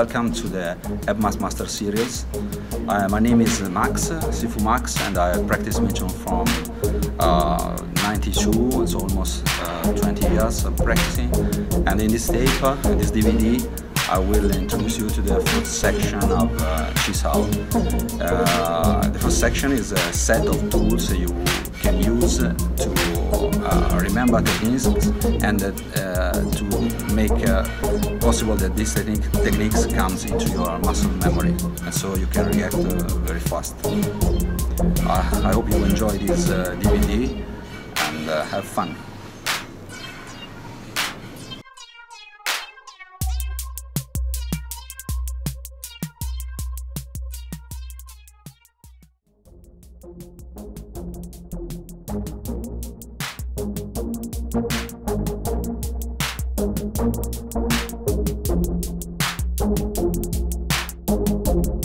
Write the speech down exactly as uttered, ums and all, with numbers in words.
welcome to the Ebmas Master Series. Uh, my name is Max, Sifu Max, and I practice Wing Chun from uh, ninety-two, it's almost uh, twenty years of practicing. And in this tape, uh, in this D V D, I will introduce you to the first section of uh, Chi Sau. Uh, the first section is a set of tools you can use to uh, remember techniques and uh, to make uh, possible that these technique, techniques comes into your muscle memory, and so you can react uh, very fast. Uh, I hope you enjoy this uh, D V D and uh, have fun. Thank you.